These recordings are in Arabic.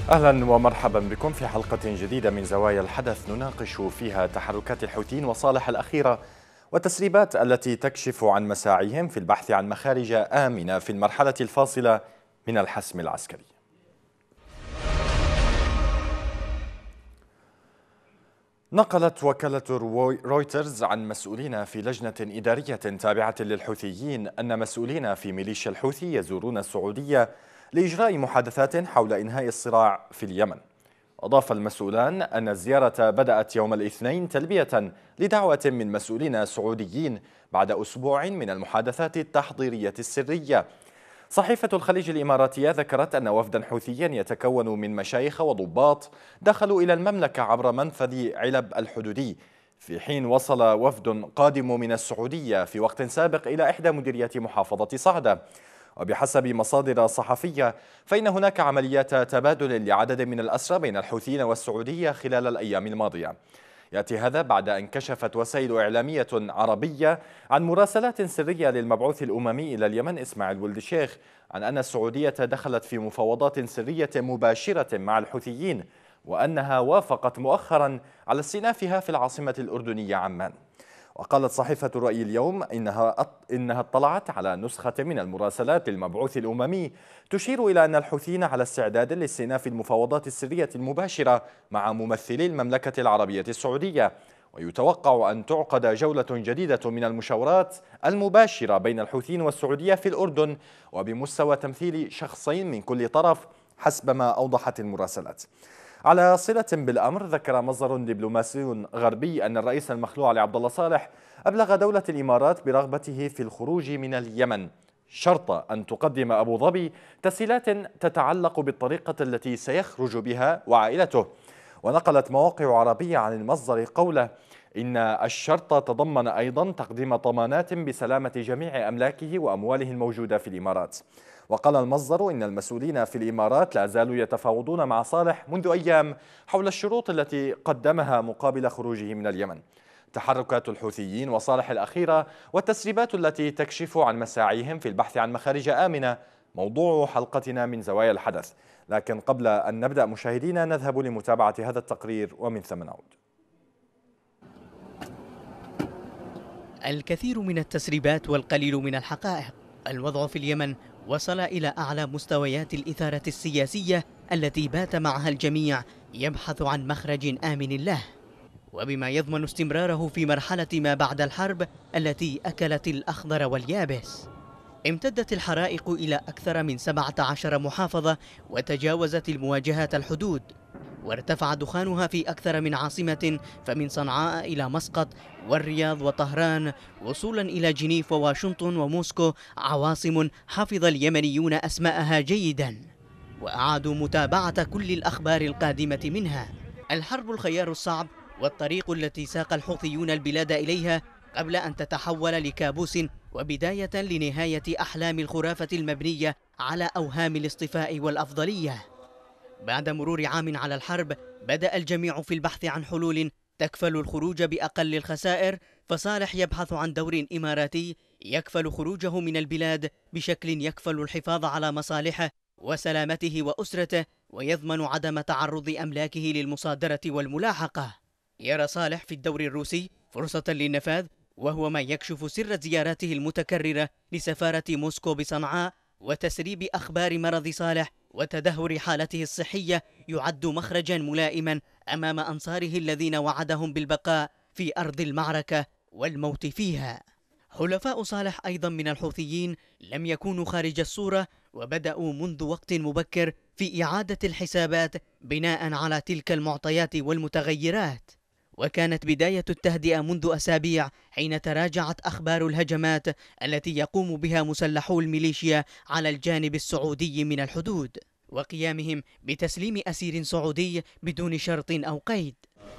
أهلا ومرحبا بكم في حلقة جديدة من زوايا الحدث نناقش فيها تحركات الحوثيين وصالح الأخيرة والتسريبات التي تكشف عن مساعيهم في البحث عن مخارج آمنة في المرحلة الفاصلة من الحسم العسكري. نقلت وكالة رويترز عن مسؤولين في لجنة إدارية تابعة للحوثيين أن مسؤولين في ميليشيا الحوثي يزورون السعودية لإجراء محادثات حول إنهاء الصراع في اليمن. أضاف المسؤولان أن الزيارة بدأت يوم الاثنين تلبية لدعوة من مسؤولين سعوديين بعد أسبوع من المحادثات التحضيرية السرية. صحيفة الخليج الإماراتية ذكرت أن وفدا حوثيا يتكون من مشايخ وضباط دخلوا إلى المملكة عبر منفذ علب الحدودي، في حين وصل وفد قادم من السعودية في وقت سابق إلى إحدى مديريات محافظة صعدة. وبحسب مصادر صحفية فإن هناك عمليات تبادل لعدد من الأسرى بين الحوثيين والسعودية خلال الأيام الماضية. يأتي هذا بعد أن كشفت وسائل إعلامية عربية عن مراسلات سرية للمبعوث الأممي إلى اليمن إسماعيل ولد الشيخ عن أن السعودية دخلت في مفاوضات سرية مباشرة مع الحوثيين، وأنها وافقت مؤخرا على استئنافها في العاصمة الأردنية عمان. وقالت صحيفة الرأي اليوم إنها اطلعت على نسخة من المراسلات للمبعوث الأممي تشير إلى أن الحوثيين على استعداد لاستئناف المفاوضات السرية المباشرة مع ممثلي المملكة العربية السعودية، ويتوقع أن تعقد جولة جديدة من المشاورات المباشرة بين الحوثيين والسعودية في الأردن وبمستوى تمثيل شخصين من كل طرف حسب ما أوضحت المراسلات. على صلة بالأمر، ذكر مصدر دبلوماسي غربي أن الرئيس المخلوع علي عبد الله صالح أبلغ دولة الإمارات برغبته في الخروج من اليمن، شرط أن تقدم أبو ظبي تسهيلات تتعلق بالطريقة التي سيخرج بها وعائلته. ونقلت مواقع عربية عن المصدر قوله إن الشرط تضمن أيضا تقديم ضمانات بسلامة جميع أملاكه وأمواله الموجودة في الإمارات. وقال المصدر إن المسؤولين في الإمارات لا زالوا يتفاوضون مع صالح منذ أيام حول الشروط التي قدمها مقابل خروجه من اليمن. تحركات الحوثيين وصالح الأخيرة والتسريبات التي تكشف عن مساعيهم في البحث عن مخارج آمنة موضوع حلقتنا من زوايا الحدث، لكن قبل أن نبدأ مشاهدينا نذهب لمتابعة هذا التقرير ومن ثم نعود. الكثير من التسريبات والقليل من الحقائق. الوضع في اليمن وصل إلى أعلى مستويات الإثارة السياسية التي بات معها الجميع يبحث عن مخرج آمن له، وبما يضمن استمراره في مرحلة ما بعد الحرب التي أكلت الأخضر واليابس. امتدت الحرائق إلى أكثر من 17 محافظة وتجاوزت المواجهات الحدود، وارتفع دخانها في أكثر من عاصمة، فمن صنعاء إلى مسقط والرياض وطهران وصولا إلى جنيف وواشنطن وموسكو، عواصم حفظ اليمنيون أسماءها جيدا وأعادوا متابعة كل الأخبار القادمة منها. الحرب الخيار الصعب والطريق التي ساق الحوثيون البلاد إليها قبل أن تتحول لكابوس وبداية لنهاية أحلام الخرافة المبنية على أوهام الاصطفاء والأفضلية. بعد مرور عام على الحرب بدأ الجميع في البحث عن حلول تكفل الخروج بأقل الخسائر، فصالح يبحث عن دور إماراتي يكفل خروجه من البلاد بشكل يكفل الحفاظ على مصالحه وسلامته وأسرته ويضمن عدم تعرض أملاكه للمصادرة والملاحقة. يرى صالح في الدور الروسي فرصة للنفاذ، وهو ما يكشف سر زياراته المتكررة لسفارة موسكو بصنعاء وتسريب أخبار مرض صالح وتدهور حالته الصحية يعد مخرجا ملائما أمام أنصاره الذين وعدهم بالبقاء في أرض المعركة والموت فيها. حلفاء صالح أيضا من الحوثيين لم يكونوا خارج الصورة، وبدأوا منذ وقت مبكر في إعادة الحسابات بناء على تلك المعطيات والمتغيرات. وكانت بداية التهدئة منذ أسابيع حين تراجعت أخبار الهجمات التي يقوم بها مسلحو الميليشيا على الجانب السعودي من الحدود، وقيامهم بتسليم أسير سعودي بدون شرط أو قيد.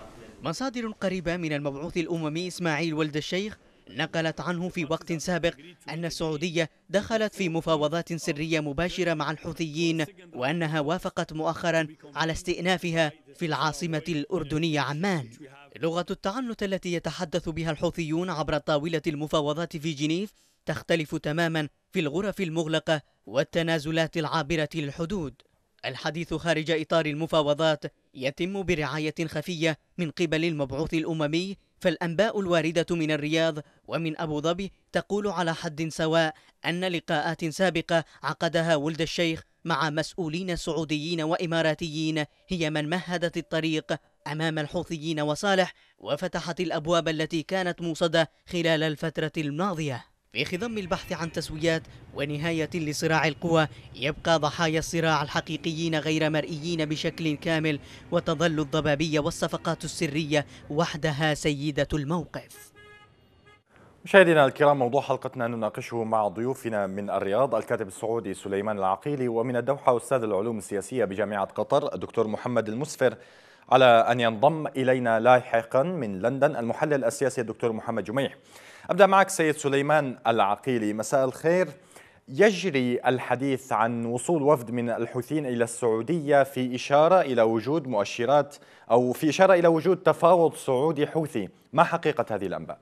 مصادر قريبة من المبعوث الأممي إسماعيل ولد الشيخ نقلت عنه في وقت سابق أن السعودية دخلت في مفاوضات سرية مباشرة مع الحوثيين، وأنها وافقت مؤخرا على استئنافها في العاصمة الأردنية عمان. لغة التعنت التي يتحدث بها الحوثيون عبر طاولة المفاوضات في جنيف تختلف تماما في الغرف المغلقة والتنازلات العابرة للحدود. الحديث خارج إطار المفاوضات يتم برعاية خفية من قبل المبعوث الأممي، فالأنباء الواردة من الرياض ومن أبو ظبي تقول على حد سواء أن لقاءات سابقة عقدها ولد الشيخ مع مسؤولين سعوديين وإماراتيين هي من مهدت الطريق أمام الحوثيين وصالح، وفتحت الأبواب التي كانت موصدة خلال الفترة الماضية. في خضم البحث عن تسويات ونهاية لصراع القوى، يبقى ضحايا الصراع الحقيقيين غير مرئيين بشكل كامل، وتظل الضبابية والصفقات السرية وحدها سيدة الموقف. مشاهدينا الكرام، موضوع حلقتنا نناقشه مع ضيوفنا من الرياض الكاتب السعودي سليمان العقيلي، ومن الدوحة أستاذ العلوم السياسية بجامعة قطر الدكتور محمد المسفر، على أن ينضم إلينا لاحقا من لندن المحلل السياسي الدكتور محمد جميح. أبدأ معك سيد سليمان العقيلي، مساء الخير. يجري الحديث عن وصول وفد من الحوثيين إلى السعودية في إشارة إلى وجود مؤشرات أو في إشارة إلى وجود تفاوض سعودي حوثي، ما حقيقة هذه الأنباء؟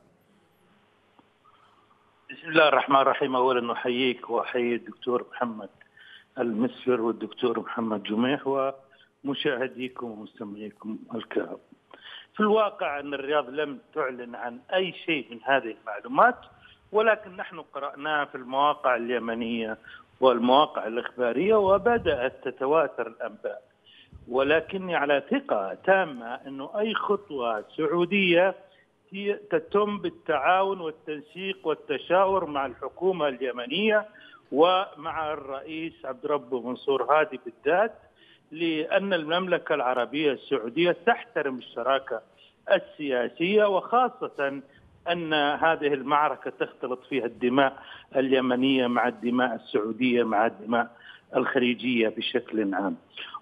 بسم الله الرحمن الرحيم. أولا أحييك وأحيي الدكتور محمد المسفر والدكتور محمد جميح ومشاهديكم ومستمعيكم الكرام. في الواقع أن الرياض لم تعلن عن أي شيء من هذه المعلومات، ولكن نحن قرأناها في المواقع اليمنية والمواقع الإخبارية وبدأت تتواتر الأنباء، ولكني على ثقة تامة أنه أي خطوة سعودية تتم بالتعاون والتنسيق والتشاور مع الحكومة اليمنية ومع الرئيس عبد ربه منصور هادي بالذات، لأن المملكة العربية السعودية تحترم الشراكة السياسية، وخاصة أن هذه المعركة تختلط فيها الدماء اليمنية مع الدماء السعودية مع الدماء الخليجية بشكل عام.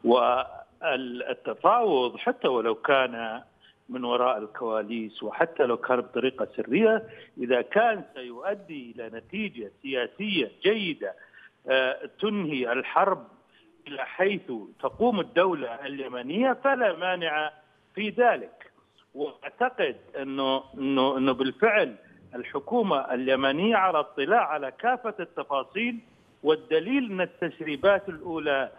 والتفاوض حتى ولو كان من وراء الكواليس وحتى لو كان بطريقة سرية، إذا كان سيؤدي إلى نتيجة سياسية جيدة تنهي الحرب إلى حيث تقوم الدولة اليمنية فلا مانع في ذلك. وأعتقد أنه بالفعل الحكومة اليمنية على اطلاع على كافة التفاصيل، والدليل أن التسريبات الأولى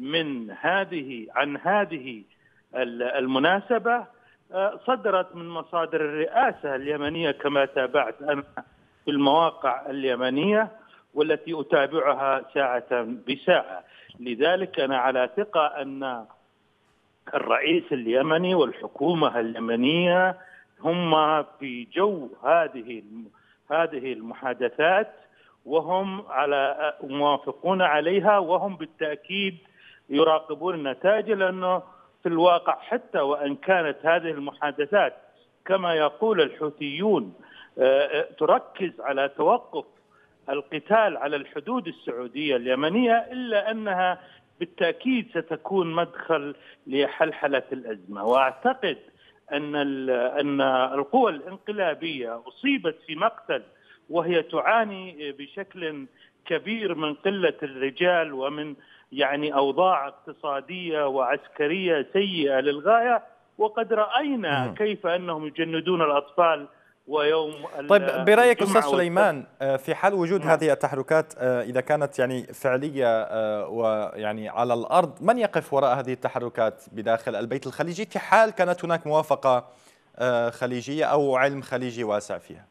عن هذه المناسبة صدرت من مصادر الرئاسة اليمنية كما تابعت أنا في المواقع اليمنية والتي أتابعها ساعة بساعة. لذلك أنا على ثقة أن الرئيس اليمني والحكومة اليمنية هم في جو هذه المحادثات، وهم موافقون عليها، وهم بالتأكيد يراقبون النتائج، لأنه في الواقع حتى وإن كانت هذه المحادثات كما يقول الحوثيون تركز على توقف القتال على الحدود السعودية اليمنية، إلا أنها بالتأكيد ستكون مدخل لحلحلة الأزمة. وأعتقد أن القوى الانقلابية أصيبت في مقتل وهي تعاني بشكل كبير من قلة الرجال ومن أوضاع اقتصادية وعسكرية سيئة للغاية، وقد رأينا كيف أنهم يجندون الأطفال ويوم. طيب برأيك أستاذ سليمان، في حال وجود هذه التحركات إذا كانت فعلية على الأرض، من يقف وراء هذه التحركات بداخل البيت الخليجي في حال كانت هناك موافقة خليجية أو علم خليجي واسع فيها؟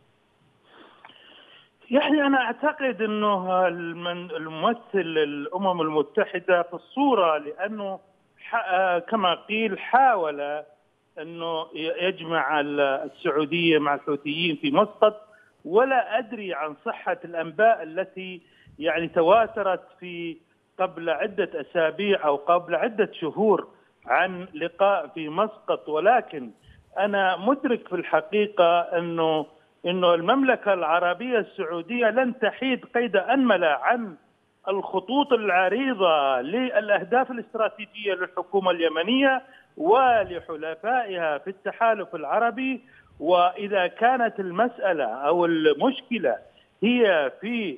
أنا أعتقد أنه الممثل الأمم المتحدة في الصورة، لأنه كما قيل حاول أنه يجمع السعودية مع الحوثيين في مسقط، ولا أدري عن صحة الأنباء التي تواترت قبل عدة أسابيع أو قبل عدة شهور عن لقاء في مسقط. ولكن أنا مدرك في الحقيقة أنه المملكة العربية السعودية لن تحيد قيد أنملة عن الخطوط العريضة للأهداف الاستراتيجية للحكومة اليمنية ولحلفائها في التحالف العربي. وإذا كانت المسألة أو المشكلة هي في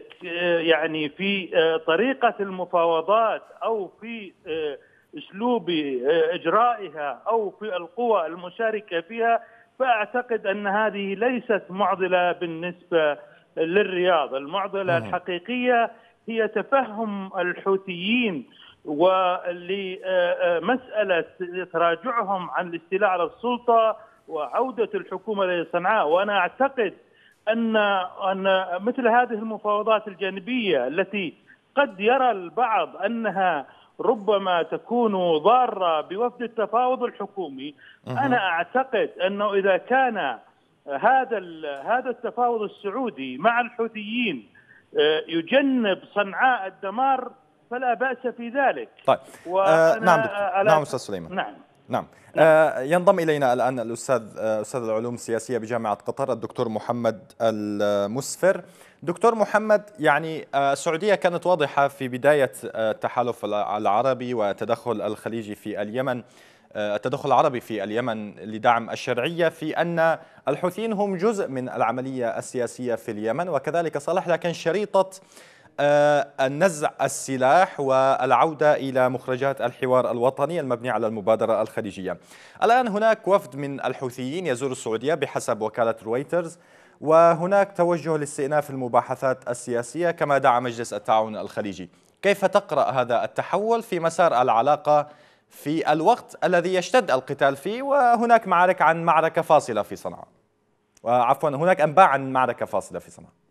طريقة المفاوضات أو في أسلوب إجرائها أو في القوى المشاركة فيها، فأعتقد أن هذه ليست معضلة بالنسبة للرياض. المعضلة الحقيقية هي تفهم الحوثيين ولمسألة تراجعهم عن الاستيلاء على السلطة وعودة الحكومة لصنعاء. وأنا أعتقد أن مثل هذه المفاوضات الجانبية التي قد يرى البعض أنها ربما تكون ضارة بوفد التفاوض الحكومي، أنا أعتقد أنه إذا كان هذا التفاوض السعودي مع الحوثيين يجنب صنعاء الدمار فلا بأس في ذلك. طيب نعم أستاذ سليمان. نعم. ينضم إلينا الآن أستاذ العلوم السياسية بجامعة قطر الدكتور محمد المسفر. دكتور محمد، يعني السعودية كانت واضحة في بداية التحالف العربي وتدخل الخليجي في اليمن، التدخل العربي في اليمن لدعم الشرعية، في أن الحوثيين هم جزء من العملية السياسية في اليمن وكذلك صالح، لكن شريطة النزع السلاح والعودة إلى مخرجات الحوار الوطني المبني على المبادرة الخليجية. الآن هناك وفد من الحوثيين يزور السعودية بحسب وكالة رويترز، وهناك توجه لاستئناف المباحثات السياسية كما دعا مجلس التعاون الخليجي. كيف تقرأ هذا التحول في مسار العلاقة في الوقت الذي يشتد القتال فيه وهناك معركة فاصلة في صنعاء، وعفوا هناك أنباء عن معركة فاصلة في صنعاء؟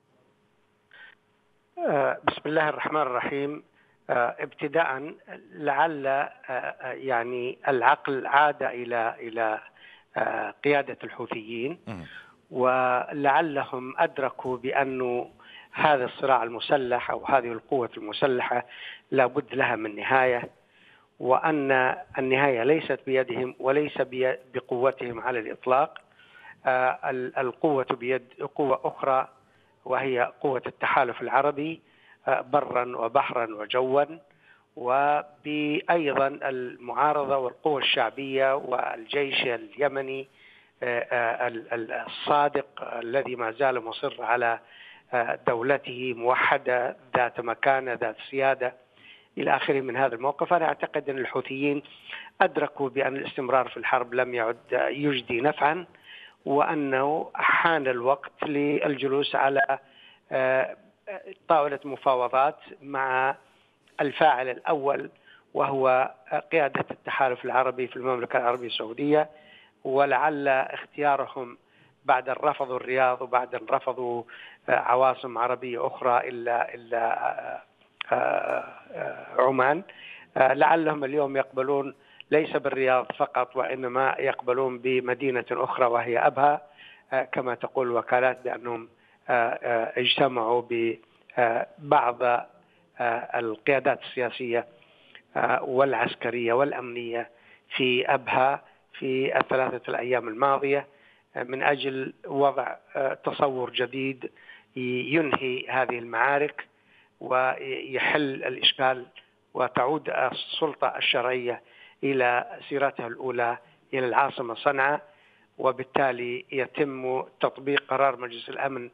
بسم الله الرحمن الرحيم. ابتداء لعل يعني العقل عاد إلى قيادة الحوثيين، ولعلهم أدركوا بأن هذا الصراع المسلح أو هذه القوة المسلحة لابد لها من نهاية، وأن النهاية ليست بيدهم وليس بقوتهم على الإطلاق. القوة بيد قوة أخرى وهي قوة التحالف العربي برا وبحرا وجوا، وبأيضا المعارضة والقوة الشعبية والجيش اليمني الصادق الذي ما زال مصر على دولته موحدة ذات مكانة ذات سيادة إلى آخره من هذا الموقف. أنا أعتقد أن الحوثيين أدركوا بأن الاستمرار في الحرب لم يعد يجدي نفعا، وأنه حان الوقت للجلوس على طاولة مفاوضات مع الفاعل الأول وهو قيادة التحالف العربي في المملكة العربية السعودية. ولعل اختيارهم بعد أن رفضوا الرياض وبعد أن رفضوا عواصم عربية أخرى إلا عمان، لعلهم اليوم يقبلون ليس بالرياض فقط وإنما يقبلون بمدينة أخرى وهي أبها، كما تقول الوكالات بأنهم اجتمعوا ببعض القيادات السياسية والعسكرية والأمنية في أبها في الثلاثة الأيام الماضية من أجل وضع تصور جديد ينهي هذه المعارك ويحل الإشكال وتعود السلطة الشرعية إلى سيرتها الأولى إلى العاصمة صنعاء، وبالتالي يتم تطبيق قرار مجلس الأمن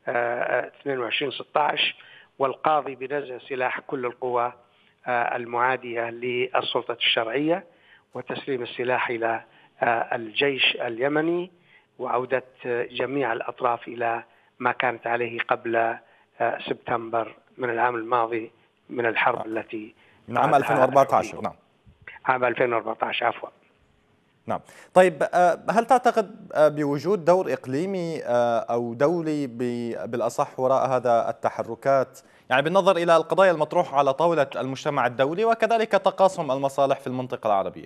22/16 والقاضي بنزع سلاح كل القوى المعادية للسلطة الشرعية وتسليم السلاح إلى الجيش اليمني وعودة جميع الأطراف إلى ما كانت عليه قبل سبتمبر من العام الماضي من الحرب التي من عام 2014. نعم، عام 2014 عفوا. نعم. طيب، هل تعتقد بوجود دور إقليمي أو دولي بالأصح وراء هذا التحركات، يعني بالنظر إلى القضايا المطروحة على طاولة المجتمع الدولي وكذلك تقاسم المصالح في المنطقة العربية؟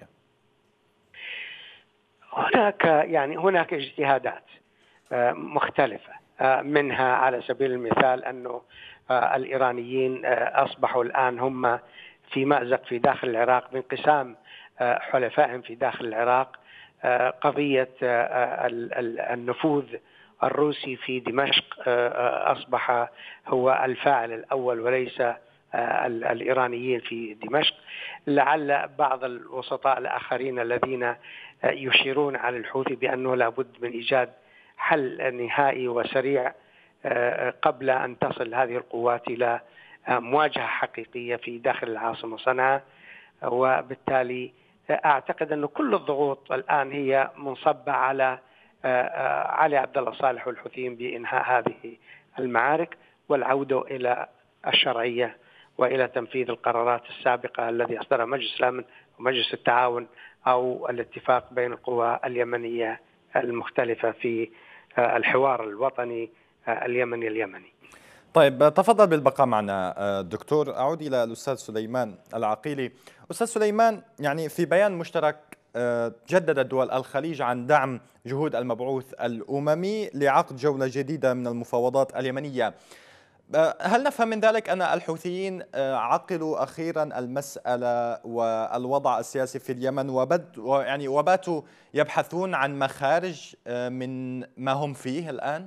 هناك اجتهادات مختلفة، منها على سبيل المثال أنه الإيرانيين أصبحوا الآن هم في مأزق في داخل العراق بانقسام حلفائهم في داخل العراق. قضية النفوذ الروسي في دمشق أصبح هو الفاعل الأول وليس الإيرانيين في دمشق. لعل بعض الوسطاء الآخرين الذين يشيرون على الحوثي بأنه لابد من إيجاد حل نهائي وسريع قبل أن تصل هذه القوات إلى مواجهة حقيقية في داخل العاصمة صنعاء. وبالتالي أعتقد أن كل الضغوط الآن هي منصبة على علي عبد الله صالح والحوثيين بإنهاء هذه المعارك والعودة إلى الشرعية وإلى تنفيذ القرارات السابقة الذي أصدرها مجلس الأمن ومجلس التعاون أو الاتفاق بين القوى اليمنية المختلفة في الحوار الوطني اليمني. طيب، تفضل بالبقاء معنا دكتور. أعود إلى الأستاذ سليمان العقيلي. أستاذ سليمان، يعني في بيان مشترك جددت دول الخليج عن دعم جهود المبعوث الأممي لعقد جولة جديدة من المفاوضات اليمنية. هل نفهم من ذلك أن الحوثيين عقلوا أخيرا المسألة والوضع السياسي في اليمن وباتوا يبحثون عن مخارج من ما هم فيه الآن؟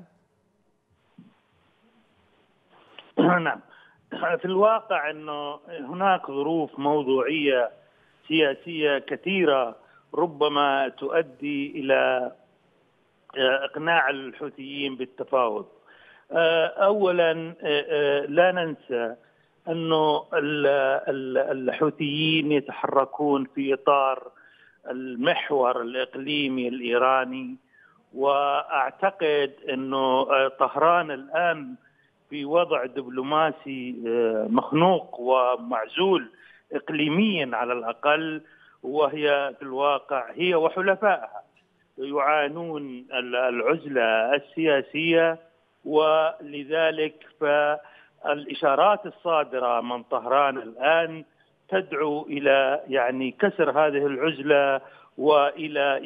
نعم، في الواقع أنه هناك ظروف موضوعية سياسية كثيرة ربما تؤدي إلى إقناع الحوثيين بالتفاوض. أولا، لا ننسى أنه الحوثيين يتحركون في إطار المحور الإقليمي الإيراني، وأعتقد أنه طهران الآن في وضع دبلوماسي مخنوق ومعزول إقليميا على الأقل، وهي في الواقع هي وحلفائها يعانون العزلة السياسية، ولذلك فالإشارات الصادرة من طهران الآن تدعو إلى كسر هذه العزلة وإلى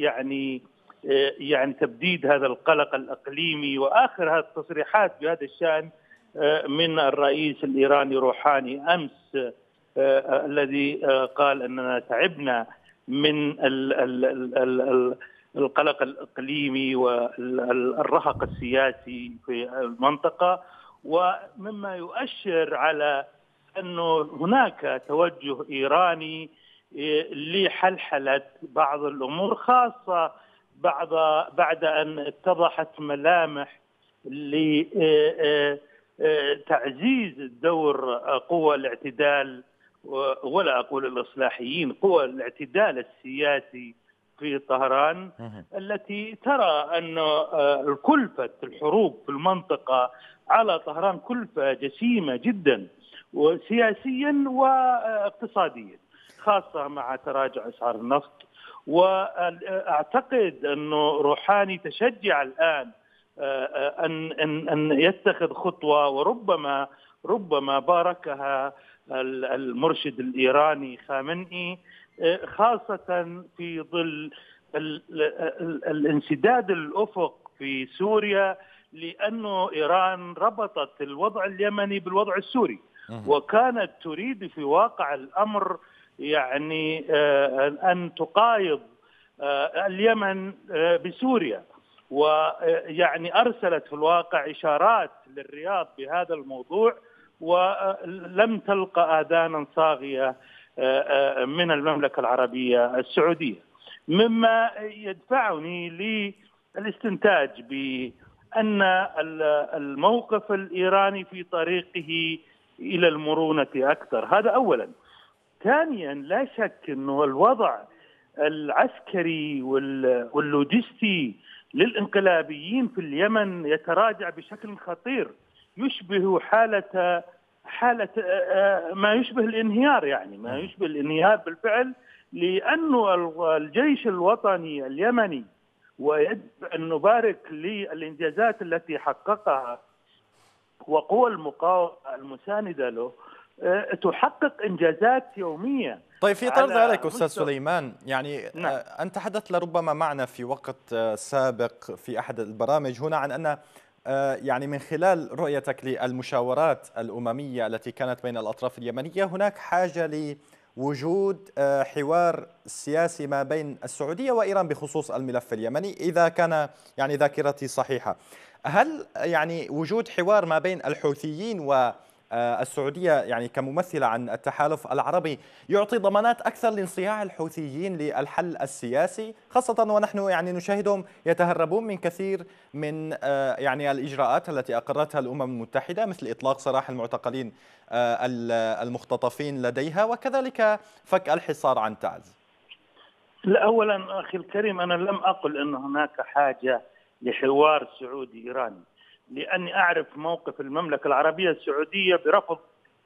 تبديد هذا القلق الإقليمي. وآخر هذه التصريحات بهذا الشأن من الرئيس الإيراني روحاني أمس، الذي قال أننا تعبنا من القلق الإقليمي والرهق السياسي في المنطقة، ومما يؤشر على أنه هناك توجه إيراني لحلحلة بعض الأمور، خاصة بعد أن اتضحت ملامح لتعزيز دور قوى الاعتدال، ولا أقول الإصلاحيين، قوى الاعتدال السياسي في طهران، التي ترى أن كلفة الحروب في المنطقة على طهران كلفة جسيمة جدا، وسياسيا واقتصاديا، خاصة مع تراجع أسعار النفط. وأعتقد أنه روحاني تشجع الآن أن يتخذ خطوة، وربما باركها المرشد الإيراني خامنئي، خاصة في ظل الانسداد الأفق في سوريا، لأنه إيران ربطت الوضع اليمني بالوضع السوري، وكانت تريد في واقع الأمر أن تقايض اليمن بسوريا، أرسلت في الواقع إشارات للرياض بهذا الموضوع، ولم تلقى آذانا صاغية من المملكة العربية السعودية، مما يدفعني للاستنتاج بأن الموقف الإيراني في طريقه إلى المرونة أكثر. هذا أولا. ثانيا، لا شك أنه الوضع العسكري واللوجستي للانقلابيين في اليمن يتراجع بشكل خطير، يشبه حالة ما يشبه الانهيار، ما يشبه الانهيار بالفعل، لأنه الجيش الوطني اليمني، ويجب أن نبارك للإنجازات التي حققها، وقوى المقاومة المساندة له تحقق إنجازات يومية. طيب، في طرد ذلك أستاذ سليمان، نعم. أنت تحدثت لربما معنا في وقت سابق في أحد البرامج هنا عن أن من خلال رؤيتك للمشاورات الأممية التي كانت بين الأطراف اليمنية هناك حاجة لوجود حوار سياسي ما بين السعودية وإيران بخصوص الملف اليمني، إذا كان ذاكرتي صحيحة. هل وجود حوار ما بين الحوثيين والسعودية كممثلة عن التحالف العربي يعطي ضمانات أكثر لانصياع الحوثيين للحل السياسي، خاصة ونحن نشاهدهم يتهربون من كثير من الإجراءات التي أقرتها الأمم المتحدة، مثل إطلاق سراح المعتقلين المختطفين لديها، وكذلك فك الحصار عن تعز؟ لا، أولا أخي الكريم، أنا لم أقل أن هناك حاجة لحوار سعودي إيراني، لأني أعرف موقف المملكة العربية السعودية برفض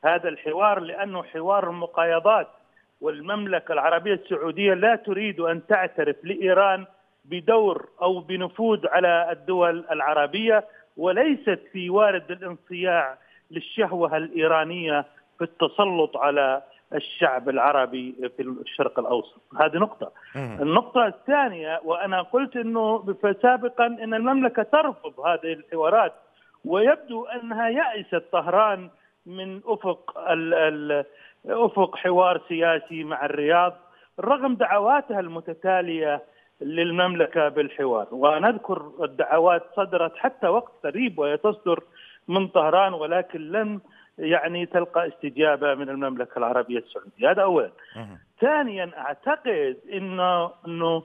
هذا الحوار، لأنه حوار المقايضات، والمملكة العربية السعودية لا تريد أن تعترف لإيران بدور أو بنفوذ على الدول العربية، وليست في وارد الانصياع للشهوة الإيرانية في التسلط على الشعب العربي في الشرق الأوسط. هذه نقطة. النقطة الثانية، وأنا قلت أنه سابقا أن المملكة ترفض هذه الحوارات، ويبدو أنها يأست طهران من أفق حوار سياسي مع الرياض رغم دعواتها المتتالية للمملكة بالحوار. ونذكر الدعوات صدرت حتى وقت قريب وهي تصدر من طهران، ولكن لم تلقى استجابة من المملكة العربية السعودية. هذا أولا. ثانيا، أعتقد أنه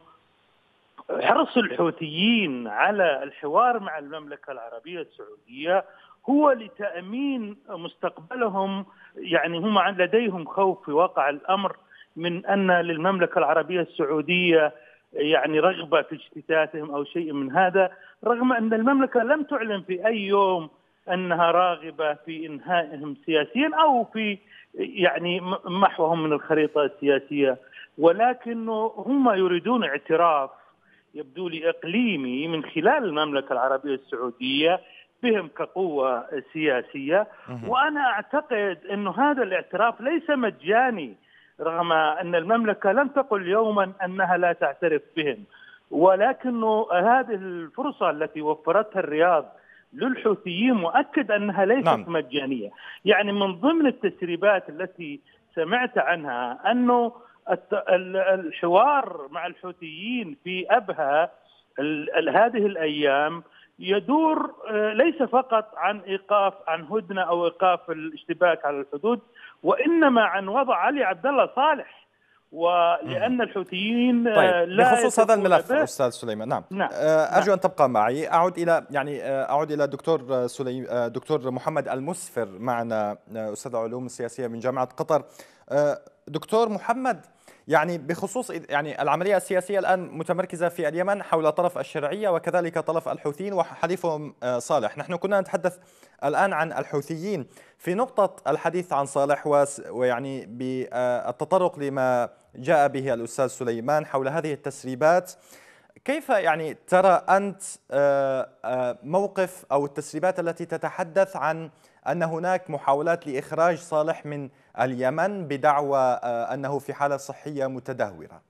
حرص الحوثيين على الحوار مع المملكة العربية السعودية هو لتأمين مستقبلهم. هم لديهم خوف في واقع الأمر من أن للمملكة العربية السعودية رغبة في اجتثاثهم أو شيء من هذا، رغم أن المملكة لم تعلن في أي يوم أنها راغبة في إنهائهم سياسيا أو في محوهم من الخريطة السياسية، ولكن هم يريدون اعتراف يبدو لي إقليمي من خلال المملكة العربية السعودية بهم كقوة سياسية. وأنا أعتقد أن هذا الاعتراف ليس مجاني، رغم أن المملكة لم تقل يوما أنها لا تعترف بهم، ولكن هذه الفرصة التي وفرتها الرياض للحوثيين مؤكد أنها ليست مجانية. من ضمن التسريبات التي سمعت عنها أنه الحوار مع الحوثيين في أبها هذه الأيام يدور ليس فقط عن هدنة أو إيقاف الاشتباك على الحدود، وإنما عن وضع علي عبد الله صالح، ولأن الحوثيين لا بخصوص هذا الملف أستاذ سليمان. نعم. أرجو أن تبقى معي. أعود إلى دكتور محمد المسفر معنا، أستاذ العلوم السياسية من جامعة قطر. دكتور محمد، بخصوص العملية السياسية الآن متمركزة في اليمن حول طرف الشرعية وكذلك طرف الحوثيين وحليفهم صالح. نحن كنا نتحدث الآن عن الحوثيين. في نقطة الحديث عن صالح بالتطرق لما جاء به الأستاذ سليمان حول هذه التسريبات، كيف ترى أنت موقف أو التسريبات التي تتحدث عن أن هناك محاولات لإخراج صالح من اليمن بدعوى أنه في حالة صحية متدهورة؟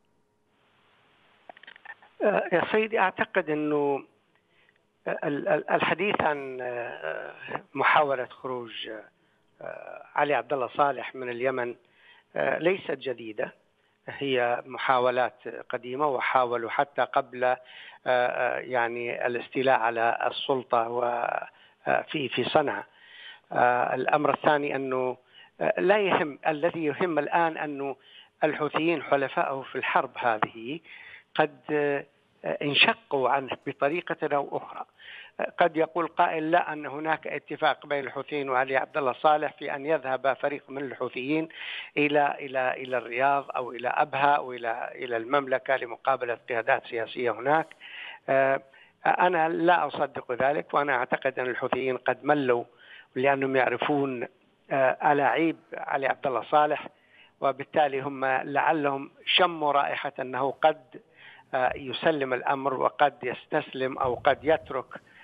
يا سيدي، أعتقد أنه الحديث عن محاولة خروج علي عبد الله صالح من اليمن ليست جديدة، هي محاولات قديمة، وحاولوا حتى قبل الاستيلاء على السلطة وفي صنعاء. الأمر الثاني أنه لا يهم، الذي يهم الآن أنه الحوثيين حلفائه في الحرب هذه قد انشقوا عنه بطريقة أو أخرى. قد يقول قائل لا، أن هناك اتفاق بين الحوثيين وعلي عبد الله صالح في أن يذهب فريق من الحوثيين إلى الرياض أو إلى أبها أو إلى المملكة لمقابلة قيادات سياسية هناك. أنا لا أصدق ذلك، وأنا أعتقد أن الحوثيين قد ملوا لأنهم يعرفون ألاعيب علي عبد الله صالح، وبالتالي هم لعلهم شموا رائحة أنه قد يسلم الأمر وقد يستسلم أو قد يترك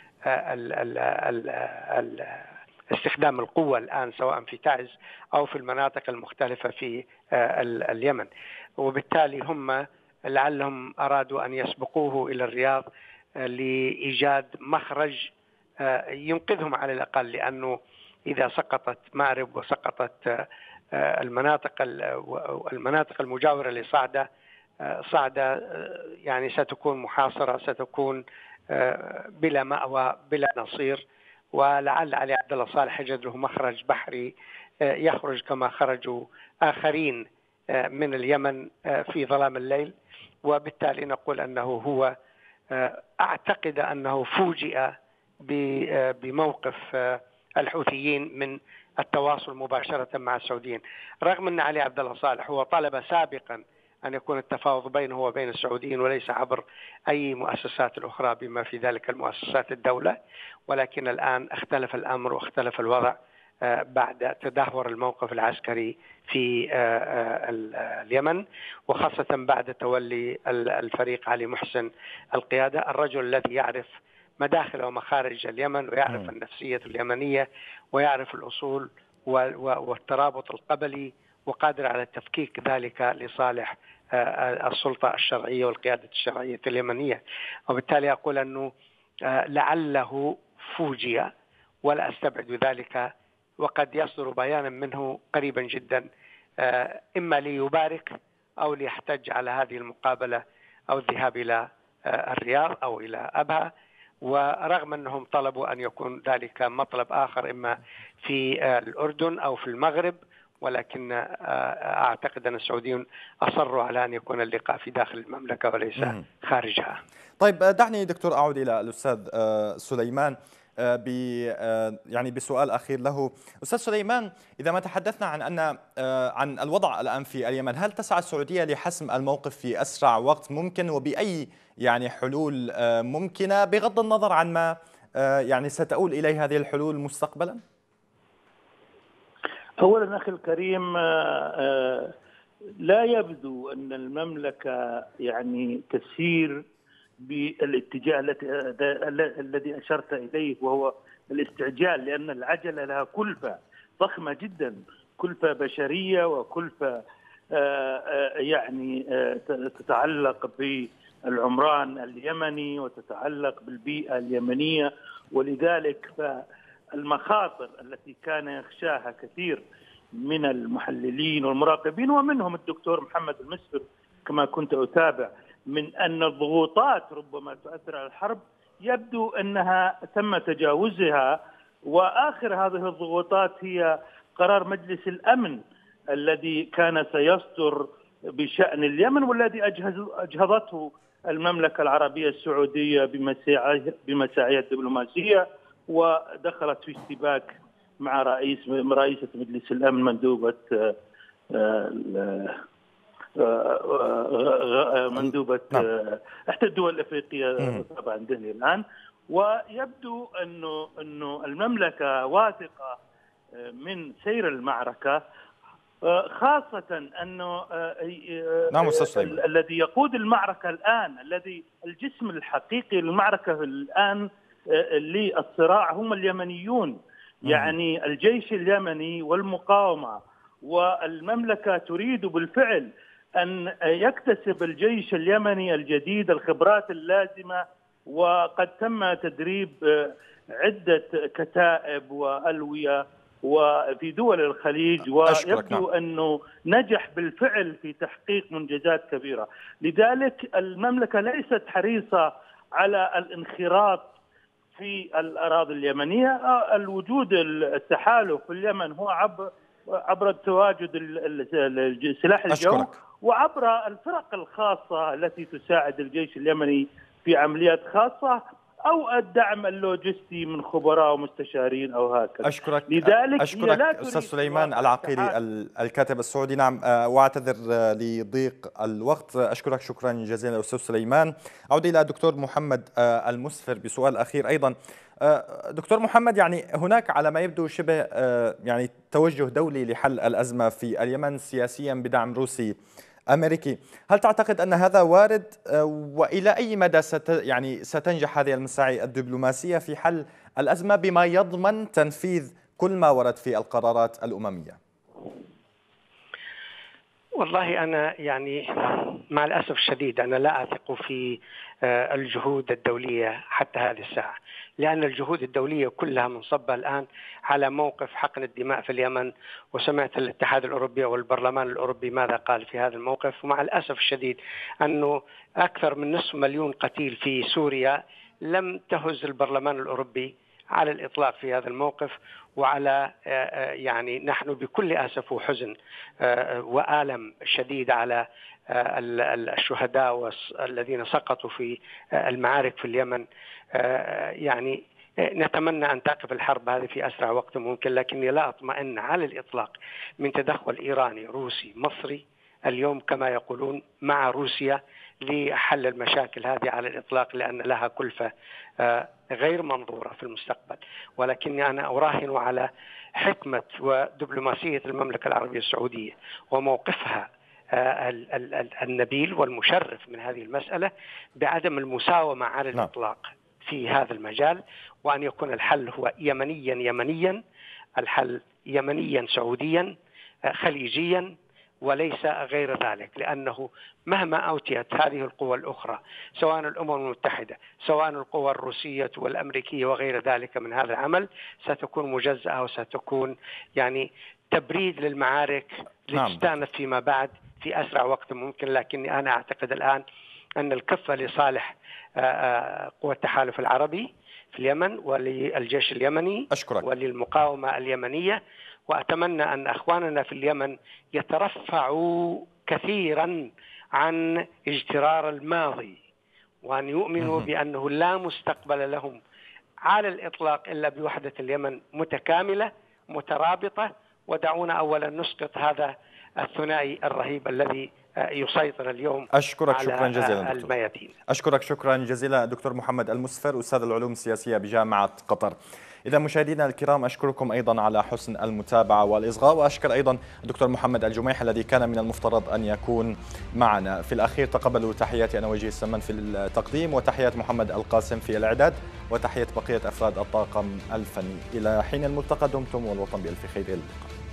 استخدام القوة الآن، سواء في تعز أو في المناطق المختلفة في اليمن. وبالتالي هم لعلهم أرادوا أن يسبقوه إلى الرياض لإيجاد مخرج ينقذهم على الأقل، لأنه إذا سقطت مأرب وسقطت المناطق المجاورة لصعدة ستكون محاصرة، ستكون بلا مأوى بلا نصير، ولعل علي عبد الله صالح يجد له مخرج بحري يخرج كما خرجوا آخرين من اليمن في ظلام الليل. وبالتالي نقول أنه هو أعتقد أنه فوجئ بموقف الحوثيين من التواصل مباشرة مع السعوديين، رغم أن علي عبد الله صالح هو طلب سابقا أن يكون التفاوض بينه وبين السعوديين وليس عبر أي مؤسسات أخرى بما في ذلك المؤسسات الدولة. ولكن الآن اختلف الأمر واختلف الوضع بعد تدهور الموقف العسكري في اليمن، وخاصة بعد تولي الفريق علي محسن القيادة، الرجل الذي يعرف مداخل ومخارج اليمن ويعرف النفسية اليمنية ويعرف الأصول والترابط القبلي، وقادر على تفكيك ذلك لصالح السلطة الشرعية والقيادة الشرعية اليمنية. وبالتالي أقول أنه لعله فوجئ، ولا أستبعد ذلك، وقد يصدر بيانا منه قريبا جدا، إما ليبارك أو ليحتج على هذه المقابلة أو الذهاب إلى الرياض أو إلى أبها. ورغم أنهم طلبوا أن يكون ذلك مطلب آخر إما في الأردن أو في المغرب، ولكن أعتقد أن السعوديون أصروا على أن يكون اللقاء في داخل المملكة وليس خارجها. طيب دعني دكتور أعود إلى الأستاذ سليمان يعني بسؤال أخير له. أستاذ سليمان، إذا ما تحدثنا عن الوضع الآن في اليمن، هل تسعى السعودية لحسم الموقف في أسرع وقت ممكن وبأي يعني حلول ممكنة، بغض النظر عن ما يعني ستؤول إليه هذه الحلول مستقبلا؟ أولا أخي الكريم، لا يبدو أن المملكة يعني تسير بالاتجاه الذي أشرت إليه، وهو الاستعجال، لأن العجلة لها كلفة ضخمة جدا، كلفة بشرية وكلفة يعني تتعلق بالعمران اليمني وتتعلق بالبيئة اليمنية. ولذلك فالمخاطر التي كان يخشاها كثير من المحللين والمراقبين ومنهم الدكتور محمد المسفر كما كنت أتابع، من أن الضغوطات ربما تؤثر على الحرب، يبدو أنها تم تجاوزها. وآخر هذه الضغوطات هي قرار مجلس الأمن الذي كان سيصدر بشأن اليمن، والذي أجهضته المملكة العربية السعودية بمساعيها الدبلوماسية، ودخلت في اشتباك مع رئيسة مجلس الأمن مندوبة إحدى الدول الأفريقية طبعا دهلي الآن. ويبدو أنه المملكة واثقة من سير المعركة، خاصة أنه الذي يقود المعركة الآن، الذي الجسم الحقيقي للمعركة الآن للصراع هم اليمنيون، يعني الجيش اليمني والمقاومة. والمملكة تريد بالفعل أن يكتسب الجيش اليمني الجديد الخبرات اللازمة، وقد تم تدريب عدة كتائب وألوية وفي دول الخليج، ويبدو أنه نجح بالفعل في تحقيق منجزات كبيرة. لذلك المملكة ليست حريصة على الانخراط في الأراضي اليمنية. الوجود التحالف في اليمن هو عبر تواجد سلاح الجو وعبر الفرق الخاصة التي تساعد الجيش اليمني في عمليات خاصة، أو الدعم اللوجستي من خبراء ومستشارين أو هكذا. أشكرك أستاذ سليمان العقيلي الكاتب السعودي. نعم، وأعتذر لضيق الوقت. أشكرك شكرا جزيلا أستاذ سليمان. أعود إلى الدكتور محمد المسفر بسؤال أخير أيضا. دكتور محمد، يعني هناك على ما يبدو شبه يعني توجه دولي لحل الأزمة في اليمن سياسيا بدعم روسي أمريكي. هل تعتقد أن هذا وارد؟ وإلى أي مدى ستنجح هذه المساعي الدبلوماسية في حل الأزمة بما يضمن تنفيذ كل ما ورد في القرارات الأممية؟ والله أنا يعني مع الأسف الشديد أنا لا أثق في الجهود الدولية حتى هذه الساعة، لأن الجهود الدولية كلها منصبة الآن على موقف حقن الدماء في اليمن. وسمعت الاتحاد الأوروبي والبرلمان الأوروبي ماذا قال في هذا الموقف. ومع الأسف الشديد أنه أكثر من 500,000 قتيل في سوريا لم تهز البرلمان الأوروبي على الإطلاق في هذا الموقف. وعلى يعني نحن بكل أسف وحزن وآلم شديد على الشهداء الذين سقطوا في المعارك في اليمن. يعني نتمنى أن تقف الحرب هذه في أسرع وقت ممكن، لكني لا أطمئن على الإطلاق من تدخل إيراني روسي مصري اليوم كما يقولون مع روسيا لحل المشاكل هذه على الإطلاق، لأن لها كلفة غير منظورة في المستقبل. ولكني أنا أراهن على حكمة ودبلوماسية المملكة العربية السعودية وموقفها النبيل والمشرف من هذه المسألة بعدم المساومة على الإطلاق في هذا المجال، وأن يكون الحل هو يمنيا، الحل يمنيا سعوديا خليجيا وليس غير ذلك، لأنه مهما أوتيت هذه القوى الأخرى سواء الأمم المتحدة سواء القوى الروسية والأمريكية وغير ذلك من هذا العمل ستكون مجزأة وستكون يعني تبريد للمعارك لتستأنف فيما بعد في أسرع وقت ممكن. لكني أنا أعتقد الآن أن الكفة لصالح قوى التحالف العربي في اليمن وللجيش اليمني وللمقاومة اليمنية، وأتمنى أن أخواننا في اليمن يترفعوا كثيرا عن اجترار الماضي، وأن يؤمنوا بأنه لا مستقبل لهم على الإطلاق إلا بوحدة اليمن متكاملة مترابطة. ودعونا أولا نسقط هذا الثنائي الرهيب الذي يسيطر اليوم أشكرك على شكرا جزيلا الميادين. أشكرك شكرا جزيلا دكتور محمد المسفر أستاذ العلوم السياسية بجامعة قطر. إذا مشاهدينا الكرام أشكركم أيضا على حسن المتابعة والإصغاء، وأشكر أيضا الدكتور محمد الجميح الذي كان من المفترض أن يكون معنا. في الأخير تقبلوا تحياتي أنا وجيه السمن في التقديم، وتحيات محمد القاسم في الإعداد، وتحية بقية أفراد الطاقم الفني. إلى حين الملتقى دمتم والوطن بألف خير. إلى اللقاء.